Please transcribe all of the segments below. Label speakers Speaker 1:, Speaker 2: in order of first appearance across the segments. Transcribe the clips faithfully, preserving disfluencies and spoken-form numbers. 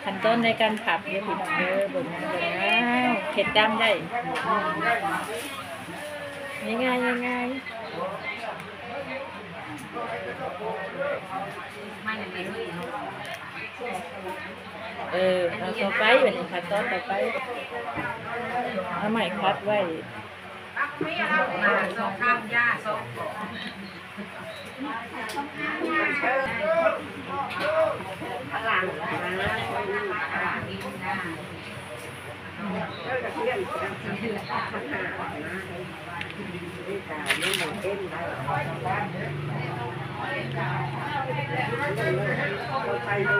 Speaker 1: ขั้นตอนในการผัดเนี่ยพี่น้องเด้อบนนั้นเลยนะเผ็ดดำได้ง่ายๆง่ายๆเออเอาต่อไปเป็นขั้นตอนต่อไปเอาใหม่คัดไว้
Speaker 2: พลังนะพลังนี่ได้แล้วก็เพื่อนกันที่พัฒนานะนี่แต่ไม่หมดเต้นได้ไปดู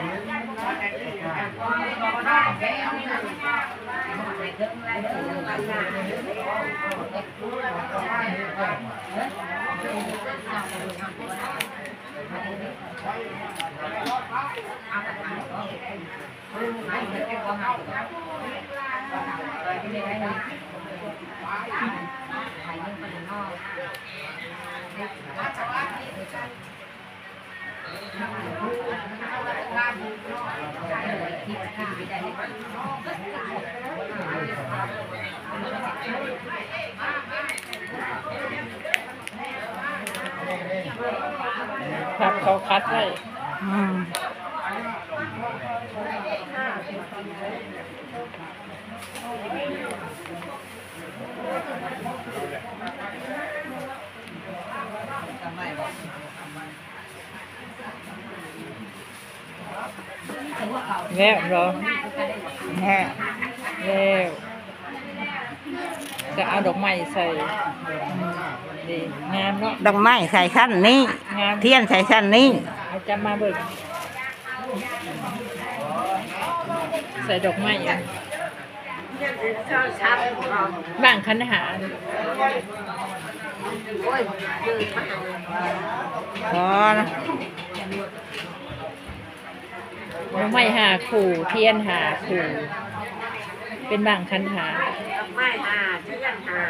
Speaker 1: ผักเขาคัดไว้อืมแล้วรอแล้วแล้วจะเอาดอกไม้ใส่ดีงามเนาะ
Speaker 3: ดอกไม้ใส่ชั้นนี้เทียนใส่ชั้นนี้
Speaker 1: เอาจะมาเบิกใส่ดอกไม้อ่ะบ้างคันหา
Speaker 3: พอนะ
Speaker 1: ดอกไม้หาขู่เทียนหาขู่เป็นบางคันหา
Speaker 2: ไม้หาเทียนหา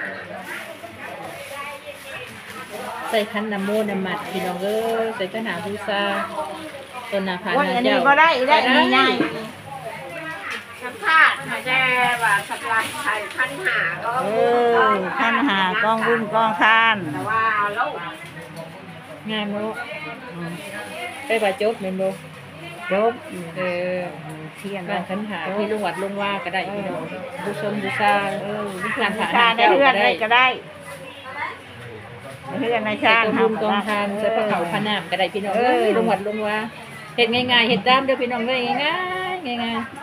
Speaker 1: ใส่คันน้ำมูน้ำมัดพี่น้องเอ้ยใส่กระหนาบูซาต้นนาพานา
Speaker 3: เจ้าก็ได้ได้ง่าย
Speaker 2: สัมภาษณ์มาแจ้ว่าสัปดาห์ไทยพันหาก็
Speaker 3: เออพันหากองบุญกองทาน
Speaker 2: แต่ว่าลูก
Speaker 1: งามลูกไปบาจบเมนโบ
Speaker 3: จบ
Speaker 1: เออ
Speaker 3: เทียน
Speaker 1: บ้านคันหาที่ลุงวัดลุงว่าก็ได้พี่น้องบูชมบูชาเออวิการผ่าน
Speaker 3: ได้เพื่อนได้ก็ได้เพื่อนในชาติ
Speaker 1: บุญกองทานใส่พระเขาพนามก็ได้พี่น้องเอ้ยลุงวัดลุงว่าเห็ดง่ายๆเห็ดตามเด้อพี่น้องเลยง่ายๆง่ายๆ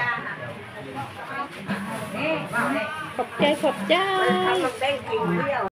Speaker 1: ขอบใจขอบใจ